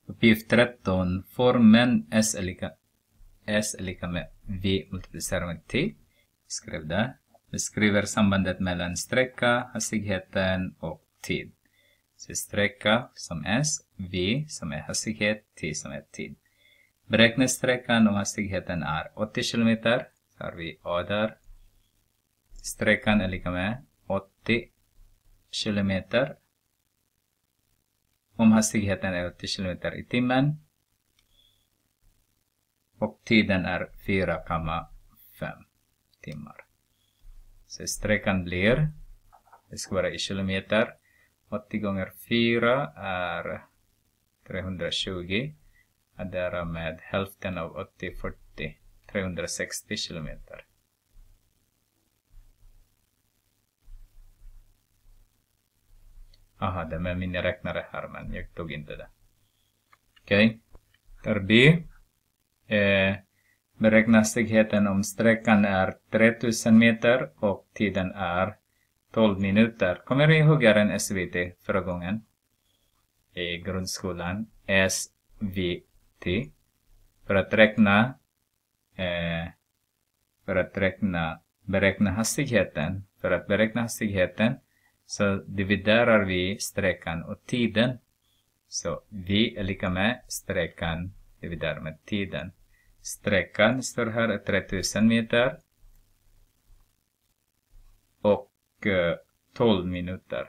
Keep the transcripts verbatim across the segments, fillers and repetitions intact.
Uppgift tretton. Formen S är lika, S är lika med V multiplicerat med T. Skriv det. Beskriver sambandet mellan sträcka, hastigheten och tid. Så sträcka som S, V som är hastighet, T som är tid. Beräkna sträckan om hastigheten är åttio kilometer. Så har vi A där. Sträckan är lika med åttio kilometer. Om hastigheten är åttio kilometer i timmen. Och tiden är fyra komma fem timmar. Så sträckan blir, det ska vara i kilometer. åttio gånger fyra är trehundratjugo. Addera med hälften av åttio, fyrtio, trehundrasextio kilometer. Aha, det är med min räknare här, men jag tog inte det. Okej. Okay. Där B. Eh, beräkna hastigheten om sträckan är tre tusen meter och tiden är tolv minuter. Kommer ni ihåg en S V T förra gången? I grundskolan. S V T. För att räkna, eh, för att räkna, beräkna hastigheten. För att beräkna hastigheten så dividerar vi sträckan och tiden. Så V är lika med sträckan dividerar med tiden. Sträckan står här är tre tusen meter. Och eh, tolv minuter.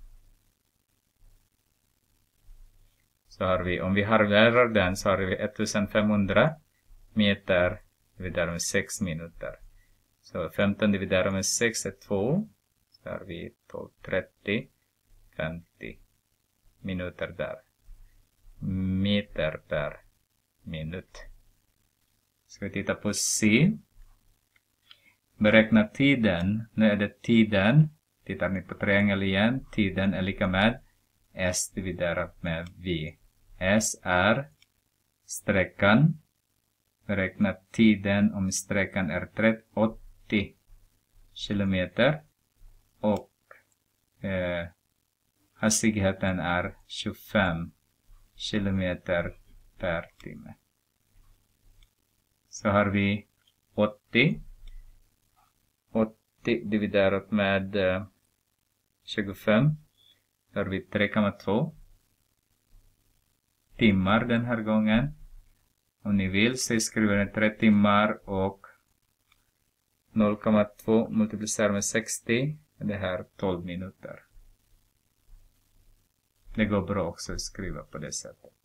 Så har vi, om vi halverar den så har vi ettusenfemhundra meter dividerat med sex minuter. Så femton dividerat med sex är två. Så har vi tolv, trettio, femtio minuter där. Meter per minut. Ska vi titta på C. Beräkna tiden. Nu är det tiden. Tittar ni på triangel igen. Tiden är lika med S dividerat med V. S är sträckan. Beräkna tiden om sträckan är åttio kilometer. Och eh, hastigheten är tjugofem kilometer per timme. Så har vi åttio. åttio dividerat med eh, tjugofem. Så har vi tre komma två timmar den här gången. Om ni vill så skriver ni tre timmar och noll komma två multiplicerat med sextio. Det här tolv minuter. Det går bra också att skriva på det sättet.